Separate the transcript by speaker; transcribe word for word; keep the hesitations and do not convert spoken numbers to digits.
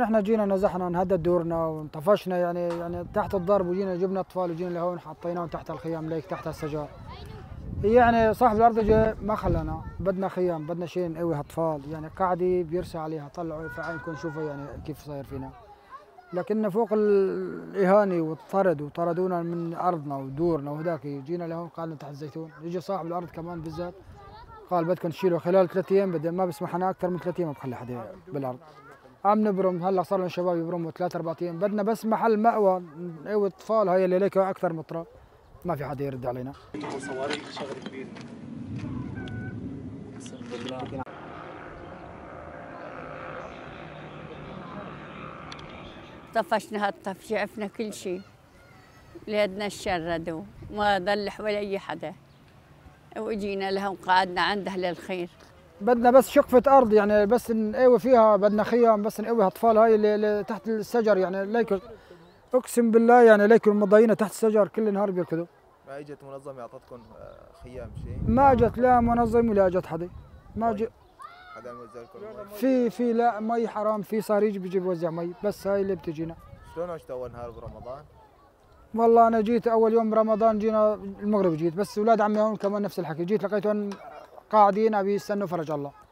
Speaker 1: احنا جينا نزحنا نهدد دورنا وانطفشنا يعني يعني تحت الضرب، وجينا جبنا اطفال وجينا لهون حطيناهم تحت الخيام ليك تحت الشجر. يعني صاحب الارض جاي ما خلانا، بدنا خيام بدنا شيء نقوي اطفال، يعني قاعده بيرسى عليها طلعوا في عينكم شوفوا يعني كيف صاير فينا. لكن فوق الاهانه والطرد وطردونا من ارضنا ودورنا وهداك، جينا لهون قعدنا تحت الزيتون. يجي صاحب الارض كمان بالذات قال بدكم تشيلوا خلال ثلاث ايام، بدنا ما بسمحنا اكثر من ثلاث ايام ما بخلي حدا بالارض. عم نبرم هلا صار لنا شباب يبرموا ثلاث اربع ايام، بدنا بس محل مأوى نقوي الاطفال هاي اللي ليك اكثر مطرة، ما في حدا يرد علينا.
Speaker 2: صواريخ شغله كبيره.
Speaker 3: طفشنا هالطفش، عفنا كل شيء، ولادنا شردوا ما ضل ولا اي حدا، واجينا لهم قعدنا عنده للخير.
Speaker 1: بدنا بس شقفة أرض يعني بس نقوي فيها، بدنا خيام بس نقوي هالأطفال هاي اللي, اللي تحت الشجر يعني ليكل، أقسم بالله يعني ليكل مضايقين تحت الشجر كل نهار بيركضوا.
Speaker 4: ما اجت منظمة اعطتكم خيام شيء؟
Speaker 1: ما اجت لا منظم ولا اجت حدا، ما اجى
Speaker 4: حدا عم يوزع لكم مي؟
Speaker 1: في في لا مي حرام، في صاريج بيجي بيوزع مي، بس هاي اللي بتجينا.
Speaker 4: شلون عشت أول نهار برمضان؟
Speaker 1: والله أنا جيت أول يوم برمضان جينا المغرب جيت، بس أولاد عمي هون كمان نفس الحكي، جيت لقيتهم قاعدين أبي يستنوا فرج الله.